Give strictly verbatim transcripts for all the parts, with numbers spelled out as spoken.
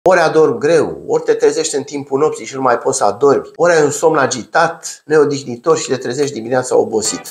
Ori adormi greu, ori te trezești în timpul nopții și nu mai poți să adormi, ori ai un somn agitat, neodihnitor și te trezești dimineața obosit.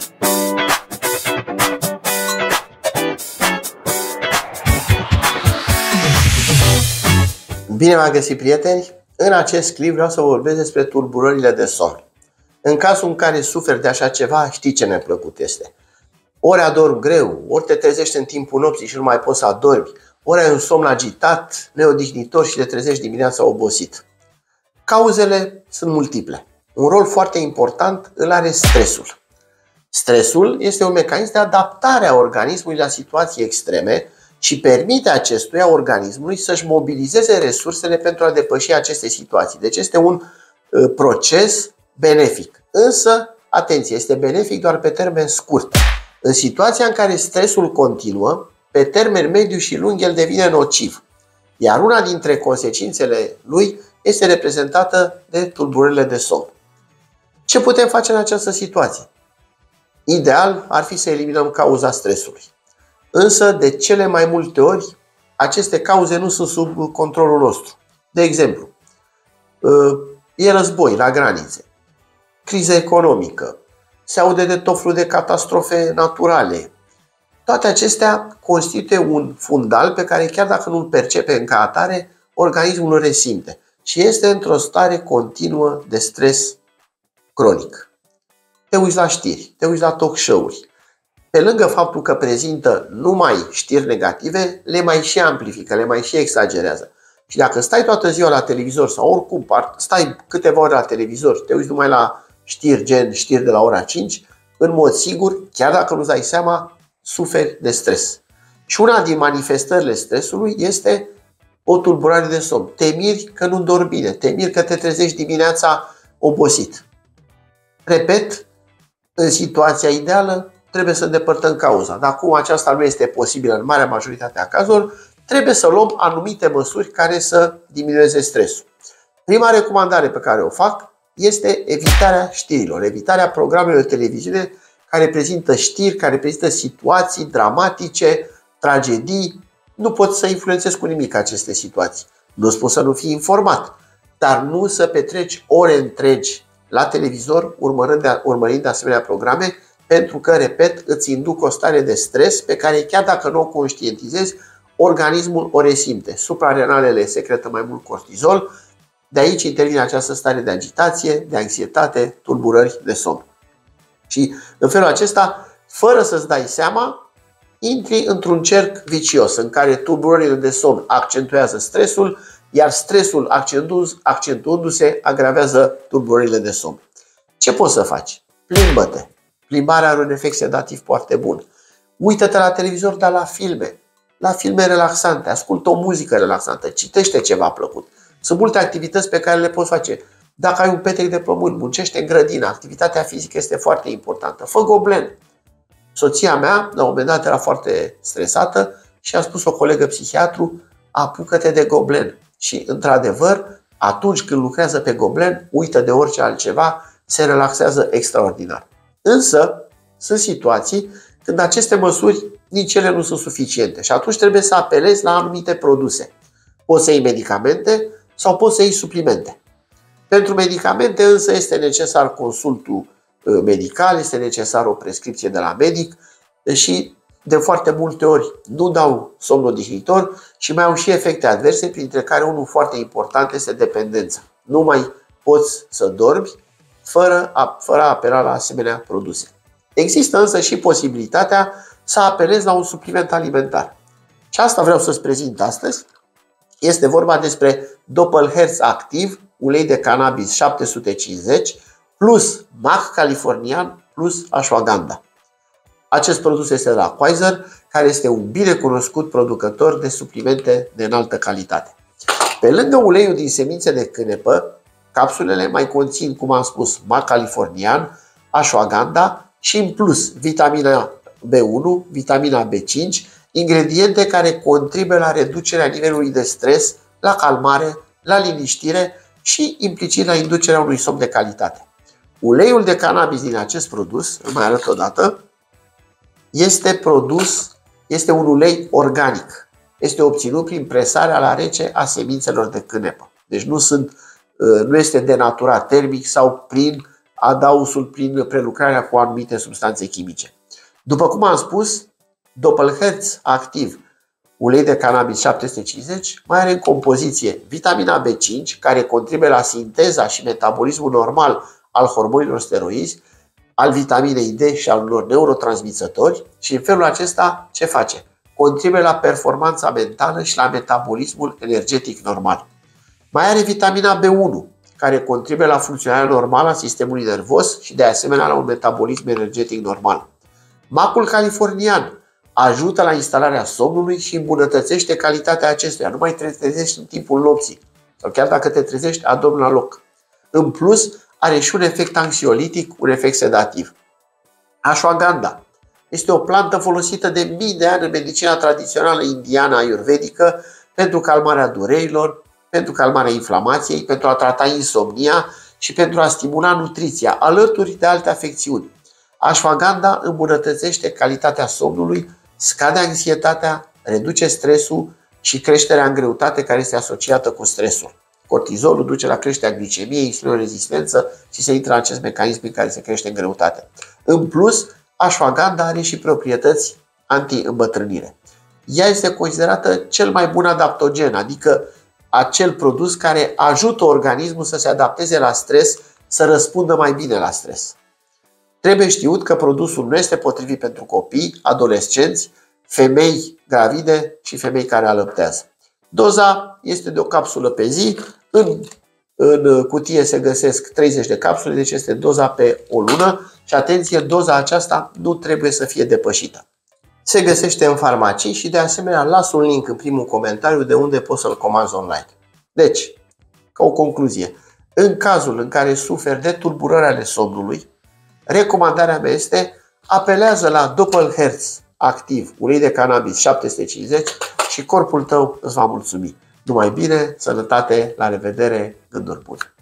Bine v-am găsit, prieteni! În acest clip vreau să vorbesc despre tulburările de somn. În cazul în care suferi de așa ceva, știi ce neplăcut este. Ori adormi greu, ori te trezești în timpul nopții și nu mai poți să adormi, ori ai un somn agitat, neodihnitor și te trezești dimineața obosit. Cauzele sunt multiple. Un rol foarte important îl are stresul. Stresul este un mecanism de adaptare a organismului la situații extreme și permite acestuia organismului să-și mobilizeze resursele pentru a depăși aceste situații. Deci este un uh, proces benefic. Însă, atenție, este benefic doar pe termen scurt. În situația în care stresul continuă, pe termen mediu și lung el devine nociv. Iar una dintre consecințele lui este reprezentată de tulburările de somn. Ce putem face în această situație? Ideal ar fi să eliminăm cauza stresului. Însă, de cele mai multe ori, aceste cauze nu sunt sub controlul nostru. De exemplu, e război la granițe, criză economică, se aude de tot felul de catastrofe naturale. Toate acestea constituie un fundal pe care, chiar dacă nu-l percepe ca atare, organismul îl resimte și este într-o stare continuă de stres cronic. Te uiți la știri, te uiți la talk show-uri. Pe lângă faptul că prezintă numai știri negative, le mai și amplifică, le mai și exagerează. Și dacă stai toată ziua la televizor sau oricum stai câteva ore la televizor, te uiți numai la știri gen știri de la ora cinci, în mod sigur, chiar dacă nu-ți dai seama, suferi de stres. Și una din manifestările stresului este o tulburare de somn. Te miri că nu dormi bine, te miri că te trezești dimineața obosit. Repet, în situația ideală trebuie să îndepărtăm cauza. Dar cum aceasta nu este posibilă în marea majoritate a cazurilor, trebuie să luăm anumite măsuri care să diminueze stresul. Prima recomandare pe care o fac este evitarea știrilor, evitarea programelor de televiziune care prezintă știri, care prezintă situații dramatice, tragedii. Nu poți să influențezi cu nimic aceste situații. Nu spun să nu fii informat, dar nu să petreci ore întregi la televizor urmărind de, urmărind de asemenea programe, pentru că, repet, îți induc o stare de stres pe care, chiar dacă nu o conștientizezi, organismul o resimte. Suprarenalele secretă mai mult cortizol, de aici intervine această stare de agitație, de anxietate, tulburări de somn. Și în felul acesta, fără să-ți dai seama, intri într-un cerc vicios în care tulburările de somn accentuează stresul, iar stresul accentuându-se agravează tulburările de somn. Ce poți să faci? Plimbă-te. Plimbarea are un efect sedativ foarte bun. Uită-te la televizor, dar la filme. La filme relaxante. Ascultă o muzică relaxantă. Citește ceva plăcut. Sunt multe activități pe care le poți face. Dacă ai un petrec de pământ, muncește în grădină. Activitatea fizică este foarte importantă. Fă goblen. Soția mea, la un moment dat, era foarte stresată și a spus o colegă psihiatru: apucă-te de goblen. Și, într-adevăr, atunci când lucrează pe goblen, uită de orice altceva, se relaxează extraordinar. Însă, sunt situații când aceste măsuri, nici ele nu sunt suficiente și atunci trebuie să apelezi la anumite produse. Poți să iei medicamente sau poți să iei suplimente. Pentru medicamente însă este necesar consultul medical, este necesar o prescripție de la medic și de foarte multe ori nu dau somn odihnitor și mai au și efecte adverse, printre care unul foarte important este dependența. Nu mai poți să dormi fără a, fără a apela la asemenea produse. Există însă și posibilitatea să apelezi la un supliment alimentar. Și asta vreau să-ți prezint astăzi. Este vorba despre Doppelherz Activ, ulei de cannabis șapte sute cincizeci, plus mac californian, plus ashwagandha. Acest produs este de la Pfizer, care este un binecunoscut producător de suplimente de înaltă calitate. Pe lângă uleiul din semințe de cânepă, capsulele mai conțin, cum am spus, mac californian, ashwagandha și, în plus, vitamina B unu, vitamina B cinci, ingrediente care contribuie la reducerea nivelului de stres, la calmare, la liniștire și, implicit, la inducerea unui somn de calitate. Uleiul de cannabis din acest produs, îl mai arăt o dată, este produs, este un ulei organic. este obținut prin presarea la rece a semințelor de cânepă. Deci nu, sunt, nu este denaturat termic sau prin adausul, prin prelucrarea cu anumite substanțe chimice. După cum am spus, Doppelherz activ, ulei de cannabis șapte sute cincizeci, mai are în compoziție vitamina B cinci, care contribuie la sinteza și metabolismul normal al hormonilor steroizi, al vitaminei D și al unor neurotransmițători și în felul acesta ce face? Contribuie la performanța mentală și la metabolismul energetic normal. Mai are vitamina B unu, care contribuie la funcționarea normală a sistemului nervos și de asemenea la un metabolism energetic normal. Macul californian ajută la instalarea somnului și îmbunătățește calitatea acestuia. Nu mai te trezești în timpul nopții sau chiar dacă te trezești, adormi la loc. În plus, are și un efect anxiolitic, un efect sedativ. Ashwagandha este o plantă folosită de mii de ani în medicina tradițională indiană ayurvedică pentru calmarea durerilor, pentru calmarea inflamației, pentru a trata insomnia și pentru a stimula nutriția, alături de alte afecțiuni. Ashwagandha îmbunătățește calitatea somnului, scade anxietatea, reduce stresul și creșterea în greutate care este asociată cu stresul. Cortizolul duce la creșterea glicemiei, insulinorezistență și se intră în acest mecanism prin care se crește în greutate. În plus, ashwagandha are și proprietăți anti-îmbătrânire. Ea este considerată cel mai bun adaptogen, adică acel produs care ajută organismul să se adapteze la stres, să răspundă mai bine la stres. Trebuie știut că produsul nu este potrivit pentru copii, adolescenți, femei gravide și femei care alăptează. Doza este de o capsulă pe zi. În, în cutie se găsesc treizeci de capsule, deci este doza pe o lună. Și atenție, doza aceasta nu trebuie să fie depășită. Se găsește în farmacii și de asemenea las un link în primul comentariu de unde poți să-l comanzi online. Deci, ca o concluzie, în cazul în care suferi de tulburări ale somnului, recomandarea mea este apelează la Doppelherz activ, ulei de cannabis șapte sute cincizeci și corpul tău îți va mulțumi. Numai bine, sănătate, la revedere, gânduri bune!